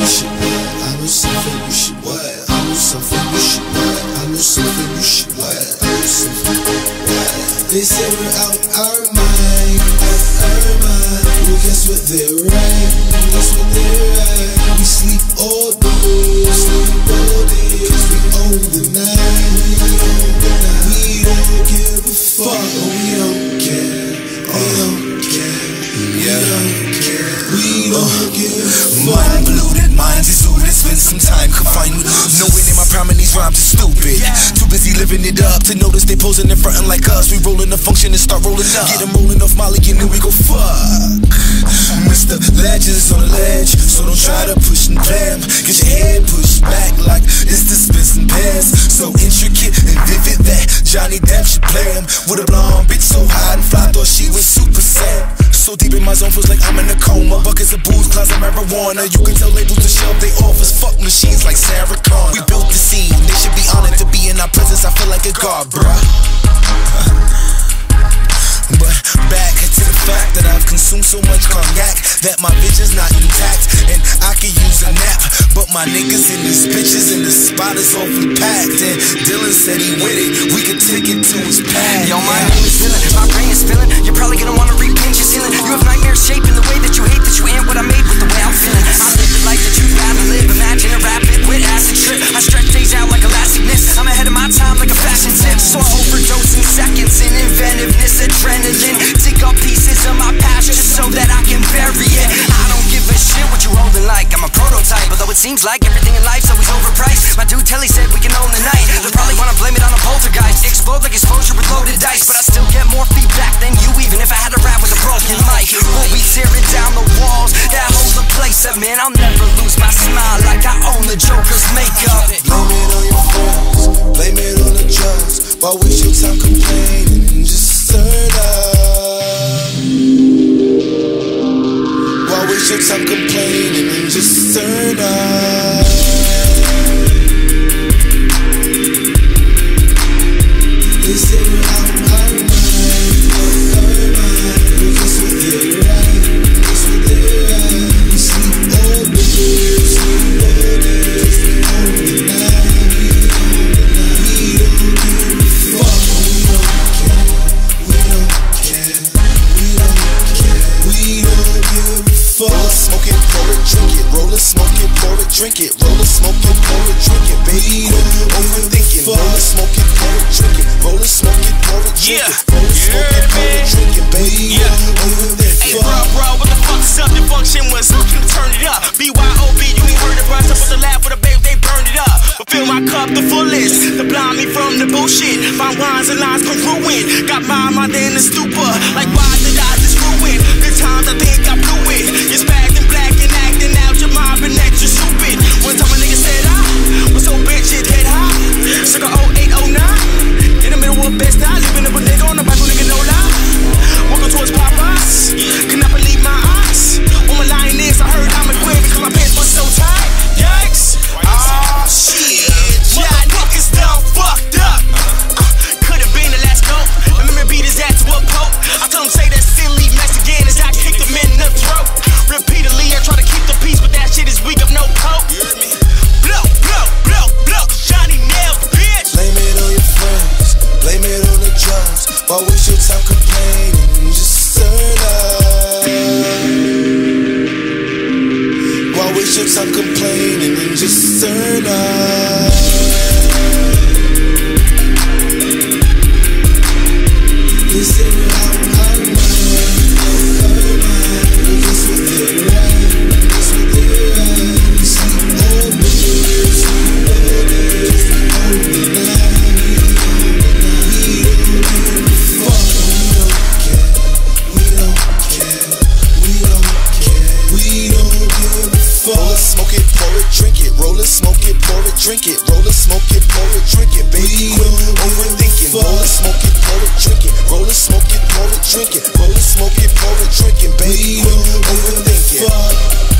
you should wear. I know something you should wear. I know something you should wear. I know something you should wear. I know something you should wear. They say we're out our mind, well guess what, they're right. Guess what, they're right. We sleep all day, cause we own the night. We don't give a fuck, we don't care. We don't care. We don't care. We don't give a fuck. Mind polluted, minds exuded. Spend some time confined with knowing in my prime and these rhymes are stupid. Too busy living it up to notice they posing and frontin' like us. We rollin' the function and start rolling up. Get them rolling off Molly and then we go fuck. Mr. Legends on the ledge, so don't try to push and blam. Get your head pushed back like it's dispensing pairs. So intricate and vivid that Johnny Depp should play him. With a blonde bitch so high and fly, thought she was super sad. So deep in my zone, feels like I'm in a coma. Buckets of booze, clouds of marijuana. You can tell labels to shelf they offers. Fuck machines like Sarah Connor. We built the scene, they should be honored to be in our presence. I feel like a god, bruh. But back to the fact that I've consumed so much cognac that my vision's not intact and I could use a nap. But my niggas in these bitches and the spot is awfully packed. And Dylan said he with it, we could take it to his pad. Yo, my name is Dylan, my brain is spilling. You're probably gonna wanna repinch your ceiling. You have nightmares shaping the way that you hate that you ain't what I made with the way I'm feeling. I live the life that you'd rather live. Imagine a rapid with acid trip. I stretch days out like elasticness. I'm ahead of my time like a fashion tip. So I overdose in seconds in inventiveness, adrenaline. Dig up pieces of my past just so that I can bury it. I don't give a shit what you holding like. I'm a prototype, although it seems like everything in life's always overpriced. My dude Telly said we can own the night. They'll probably wanna blame it on a poltergeist. Explode like exposure with loaded dice, but I still get more feedback than you, even if I had to rap with a broken mic. We'll be tearing down the walls that hold the place up, man. I'll never lose my smile like I own the Joker's makeup. Blame it on your friends, blame it on the drugs. Why waste your time complaining? Just turn up. Why waste your time complaining and just turn up? They say we're out our mind, well guess what, they're right. Guess what, they're right. We sleep all day, cause we own the night. We don't give a fuck. We don't care. We don't care. We don't give a fuck. Roll it, smoke it, pour it, drink it. Roll it, smoke it, pour it, drink it. Roll it, smoke it, pour it, drink it. Baby, quit overthinking. Roll it, smoke it, pour it, drink it. Roll it, smoke it, pour it, drink it. Roll it, smoke it, pour it, drink it. Baby, overthinking. Hey bro, what the fuck is up? The function was turn it up. BYOB, you ain't heard the brush up with the lab with a babe, they burned it up. But fill my cup the fullest, to blind me from the bullshit. Find wines and lines congruent. Got my mind in the stupor. Like why did I just ruin? The times I think I blew it. You're spagged and black and acting out your mind, but next you're stupid. One time a nigga said I was so bitch shit head high. Circa 0809. In the middle of best I living up a nigga on the Bible, nigga no lie. Walking towards Popeyes, cannot believe my eyes. On my lioness, I heard I'm a queen because my pants was so tight. Yikes! Oh shit! Yeah, niggas done fucked up. Could've been the last dope. Remember beat his ass to a pope. I told him say that silly mess again as I kicked him in the throat. Repeatedly, I try to keep the peace, but that shit is weak of no cope. Blow, blow, blow, blow. Johnny nailed the bitch. Blame it on your friends, blame it on the drugs. Why waste your time complaining? Just turn up. Why waste your time complaining and just turn up? They say we're out our mind, well guess what, they're right. Guess what, they're right. We sleep all day, cause we own the night. We don't give a fuck. We don't care. We don't care. We don't give a fuck. Roll it, smoke it, pour it, drink it. Roll it, smoke it, pour it, drink it. Roll it, smoke it, pour it, drink it. Baby, quit overthinking. Roll it, smoke it, pour it, drink it. Roll it, smoke it, pour it, drink it. Roll it, smoke it, pour it, drink it. Baby, quit overthinking.